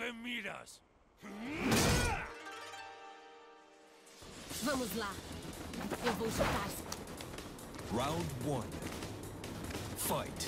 que miras? Vamos lá. Eu vou chutar. Round 1. Fight.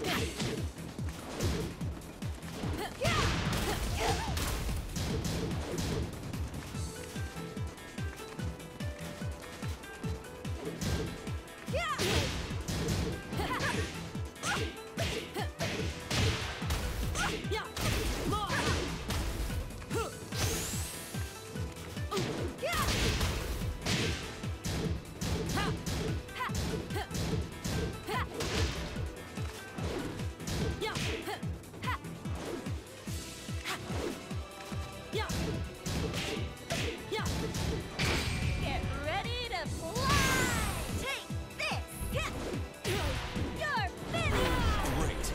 Get ready to fly! Take this! You're finished! Great.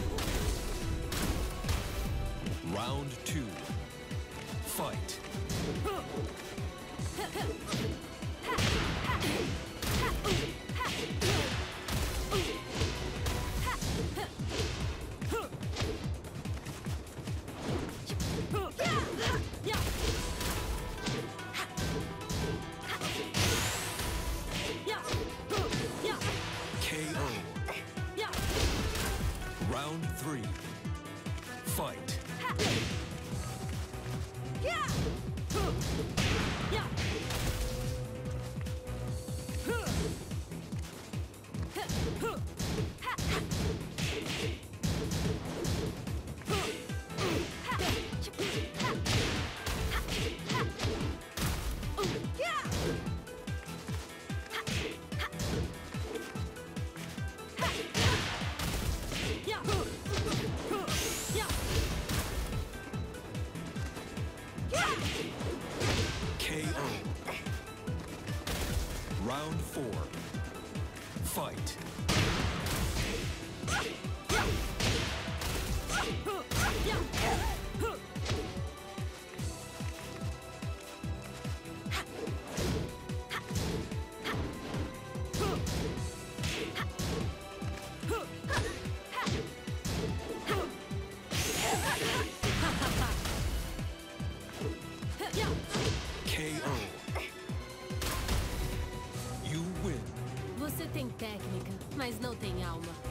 Round 2. Fight. KO. Round 3. Fight. KO. Round 4. Fight. KO. You win. Você tem técnica, mas não tem alma.